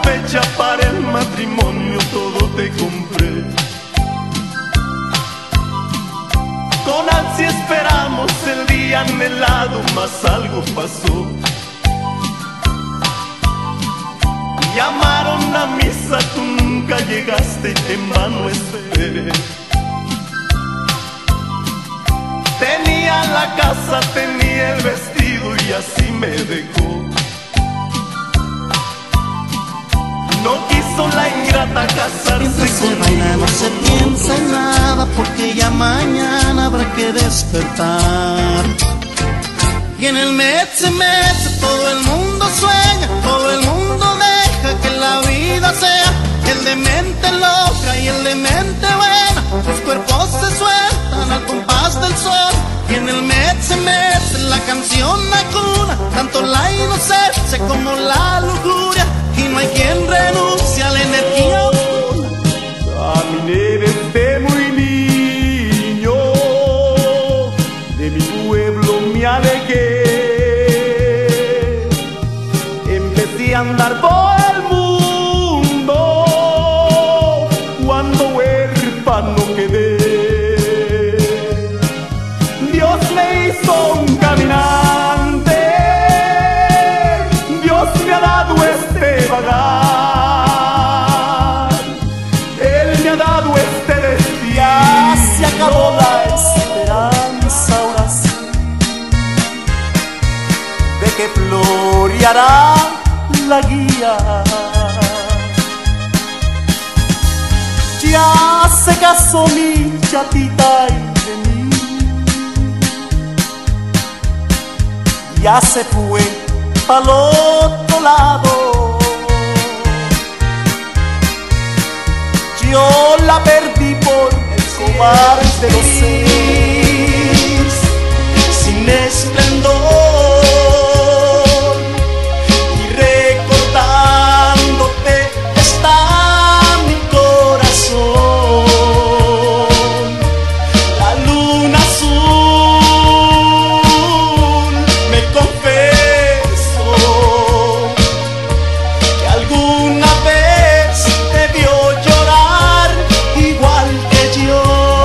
fecha para el matrimonio, todo te compré. Con ansia esperamos el día anhelado, mas algo pasó. Llamaron a misa, tú nunca llegaste, en vano esperé. Tenía la casa, tenía el vestido y así me dejó. No quiso la ingrata casarse mientras se baila no se piensa en nada, porque ya mañana habrá que despertar. Y en el mece todo el mundo sueña, todo el mundo deja que la vida sea el de mente loca y el de mente buena. Los cuerpos se sueltan al compás del sol. Y en el mece la canción acuna tanto la inocencia como la lujuria. Y no hay quien renuncie a la energía oscura. Caminé desde muy niño, de mi pueblo me alejé. Empecé a andar por el mundo cuando huérfano quedé. Dios me hizo un caminante, Dios me ha dado este vagar, Él me ha dado este destino. Ya se acabó la esperanza, ahora sí, de que floreará la guía. Ya se casó mi chatita y de mí, ya se fue pa'l otro lado. Yo la perdí por el cobarde de los seis, sin esplendor, y recordándote está mi corazón. La luna azul me confesó que alguna vez te vio llorar igual que yo.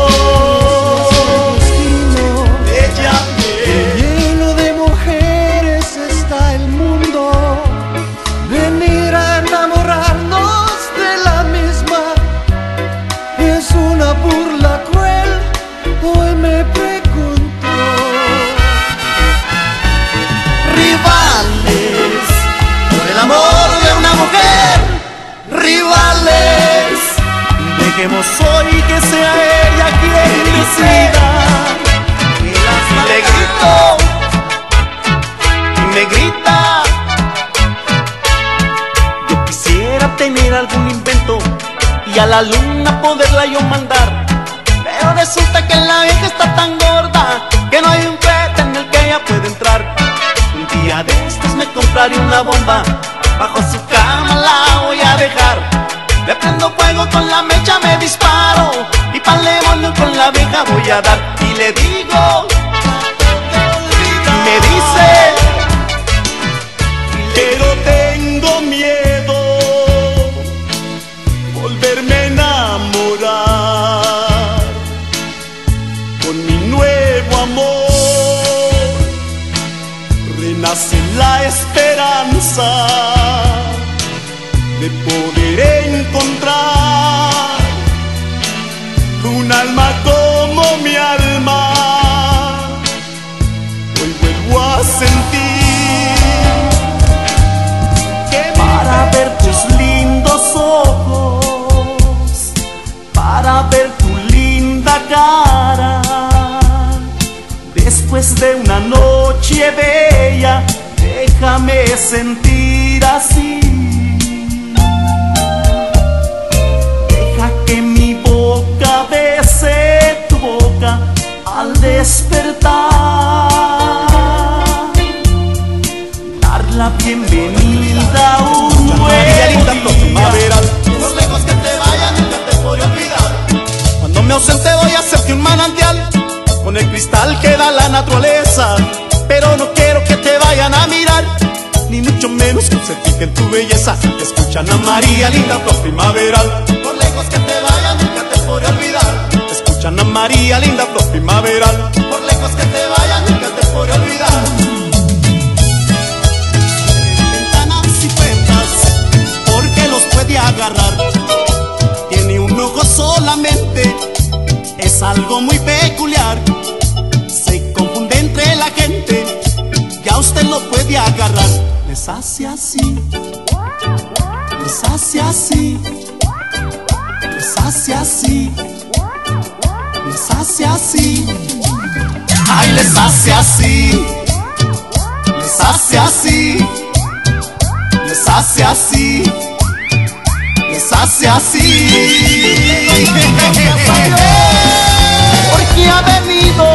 Ella Lleno de mujeres está el mundo, venir a enamorarnos de la misma es una burla cruel. Hoy me pregunto, rivales por el amor de una mujer, rivales, dejemos hoy que sea ella quien decida. Le grito y me grita. Yo quisiera tener algún invento y a la luna poderla yo mandar, pero resulta que la vieja está tan gorda que no hay un cohete en el que ella puede entrar. Un día de estos me compraré una bomba, bajo su cama la voy a dejar. Le prendo fuego con la mecha, me disparo y pa'l demonio con la vieja voy a dar. Y le digo, me dice, pero tengo miedo volverme a enamorar. Con mi nuevo amor renace la esperanza de poder encontrar un alma como mi alma. Hoy vuelvo a sentir que Para ver tus lindos ojos, para ver tu linda cara, después de una noche bella, déjame sentir así. Deja que mi boca bese tu boca al despertar, dar la bienvenida a un nuevo día. los lejos que te vayan nunca te podré olvidar. Cuando me ausente voy a hacerte un manantial con el cristal que da la naturaleza, pero no quiero que te vayan a mirar, ni mucho menos que un certificado que en tu belleza te escuchan a María, linda flor primaveral. Por lejos que te vaya nunca te podré olvidar. Te escuchan a María, linda flor primaveral. Por lejos que te vaya nunca te podré olvidar. Ventanas y puertas, porque los puede agarrar. Tiene un ojo solamente, es algo muy peculiar. Se confunde entre la gente, ya usted lo puede agarrar. Les hace así, les hace así, les hace así, les hace así. Ay, les hace así, les hace así, les hace así, les hace así. Porque ha venido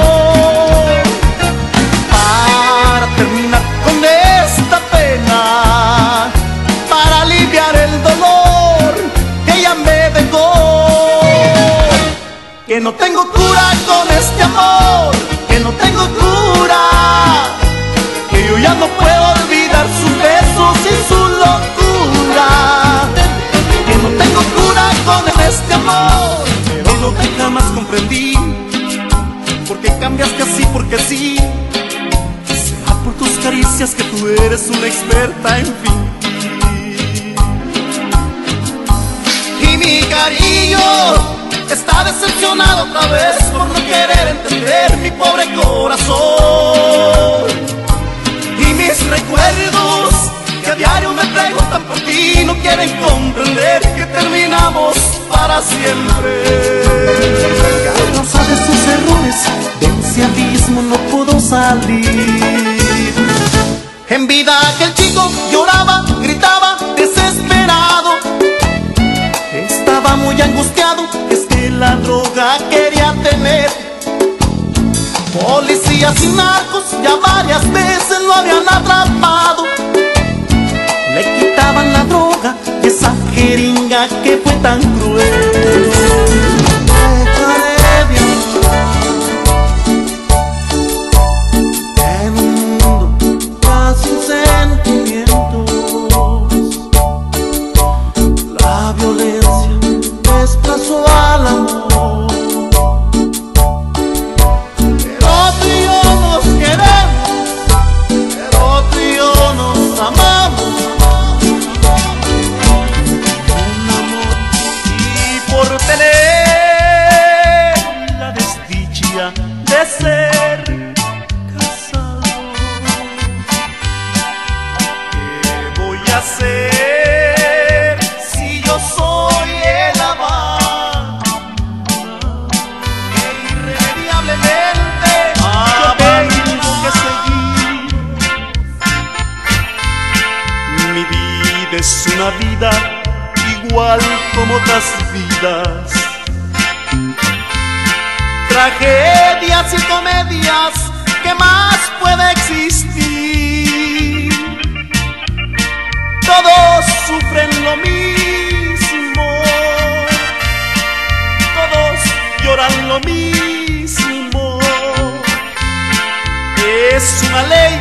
para terminar con esta pena, para aliviar el dolor que ella me dejó. Que no tengo cura con este amor, que no tengo cura, que yo ya no puedo olvidar sus besos y su locura. Que no tengo cura con este amor, pero lo que jamás comprendí, porque cambiaste así porque sí. Será por tus caricias que tú eres una experta en fin. Y mi cariño está decepcionado otra vez por no querer entender mi pobre corazón. Y mis recuerdos que a diario me preguntan por ti no quieren comprender que terminamos para siempre. A causa de sus errores, de ese abismo no pudo salir. En vida aquel chico lloraba, gritaba, desesperado. Estaba muy angustiado, es que la droga quería tener. Policías y narcos ya varias veces lo habían atrapado. Le quitaban la droga y esa jeringa que fue tan cruel. Dejaré de amar en un mundo ya sin sentimientos. La violencia desplazó al amor. Pero tú y yo nos queremos, pero tú y yo nos amamos. De ser casado, ¿qué voy a hacer si yo soy el amante? Que irremediablemente yo tengo que seguir. Mi vida es una vida igual como otras vidas. Tragedias y comedias, ¿qué más puede existir? Todos sufren lo mismo, todos lloran lo mismo. Es una ley